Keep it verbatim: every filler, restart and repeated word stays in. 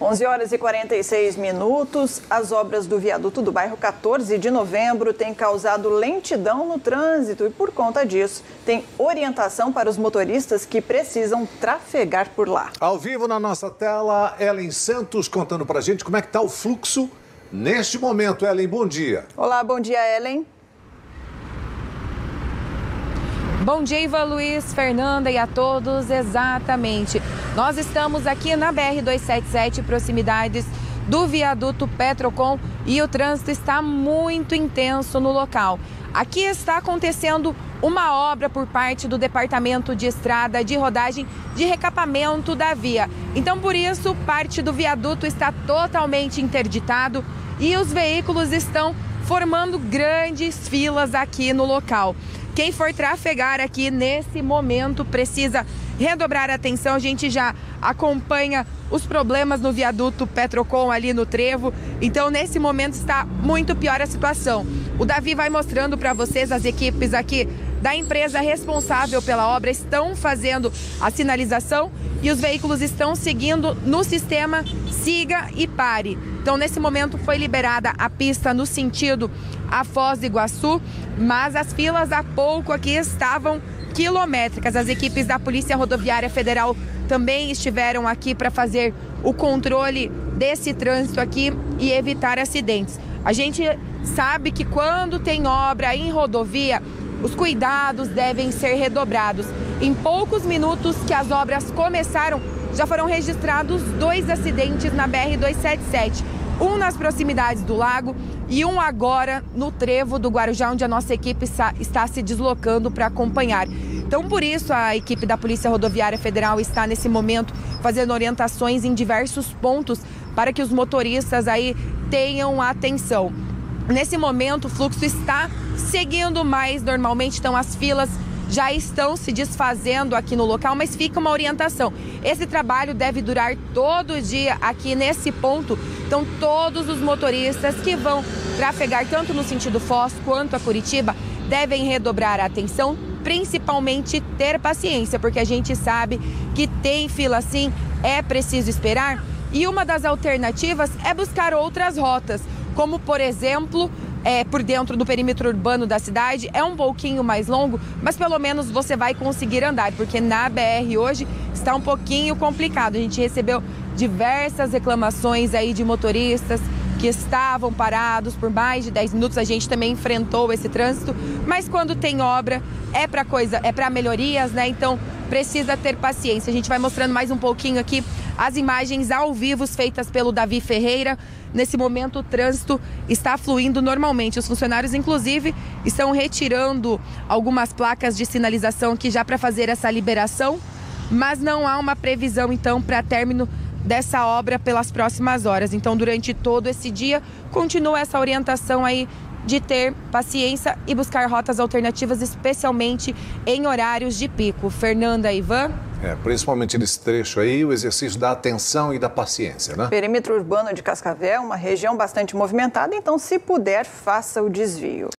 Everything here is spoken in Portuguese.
onze horas e quarenta e seis minutos. As obras do viaduto do bairro quatorze de novembro têm causado lentidão no trânsito e, por conta disso, tem orientação para os motoristas que precisam trafegar por lá. Ao vivo na nossa tela, Ellen Santos contando pra gente como é que tá o fluxo neste momento. Ellen, bom dia. Olá, bom dia, Ellen. Bom dia, Ivan Luiz, Fernanda e a todos. Exatamente. Nós estamos aqui na B R duzentos e setenta e sete, proximidades do viaduto Petrocon, e o trânsito está muito intenso no local. Aqui está acontecendo uma obra por parte do Departamento de Estrada de Rodagem de recapamento da via. Então, por isso, parte do viaduto está totalmente interditado e os veículos estão formando grandes filas aqui no local. Quem for trafegar aqui nesse momento precisa redobrar a atenção. A gente já acompanha os problemas no viaduto Petrocon ali no trevo. Então, nesse momento está muito pior a situação. O Davi vai mostrando para vocês, as equipes aqui da empresa responsável pela obra estão fazendo a sinalização e os veículos estão seguindo no sistema siga e pare. Então, nesse momento foi liberada a pista no sentido a Foz do Iguaçu, mas as filas há pouco aqui estavam quilométricas. As equipes da Polícia Rodoviária Federal também estiveram aqui para fazer o controle desse trânsito aqui e evitar acidentes. A gente sabe que quando tem obra em rodovia, os cuidados devem ser redobrados. Em poucos minutos que as obras começaram, já foram registrados dois acidentes na B R duzentos e setenta e sete. Um nas proximidades do lago e um agora no trevo do Guarujá, onde a nossa equipe está se deslocando para acompanhar. Então, por isso, a equipe da Polícia Rodoviária Federal está, nesse momento, fazendo orientações em diversos pontos para que os motoristas aí tenham atenção. Nesse momento, o fluxo está seguindo mais normalmente, então as filas já estão se desfazendo aqui no local, mas fica uma orientação. Esse trabalho deve durar todo o dia aqui nesse ponto. Então, todos os motoristas que vão trafegar tanto no sentido Foz quanto a Curitiba devem redobrar a atenção, principalmente ter paciência, porque a gente sabe que tem fila sim, é preciso esperar. E uma das alternativas é buscar outras rotas, como, por exemplo, É, por dentro do perímetro urbano da cidade, é um pouquinho mais longo, mas pelo menos você vai conseguir andar, porque na B R hoje está um pouquinho complicado. A gente recebeu diversas reclamações aí de motoristas que estavam parados por mais de dez minutos. A gente também enfrentou esse trânsito, mas quando tem obra é para coisa, é para melhorias, né? Então precisa ter paciência. A gente vai mostrando mais um pouquinho aqui as imagens ao vivo feitas pelo Davi Ferreira. Nesse momento, o trânsito está fluindo normalmente. Os funcionários, inclusive, estão retirando algumas placas de sinalização aqui já para fazer essa liberação, mas não há uma previsão, então, para término dessa obra pelas próximas horas. Então, durante todo esse dia, continua essa orientação aí de ter paciência e buscar rotas alternativas, especialmente em horários de pico. Fernanda, Ivan? É, principalmente nesse trecho aí, o exercício da atenção e da paciência, né? Perímetro urbano de Cascavel, uma região bastante movimentada, então, se puder, faça o desvio.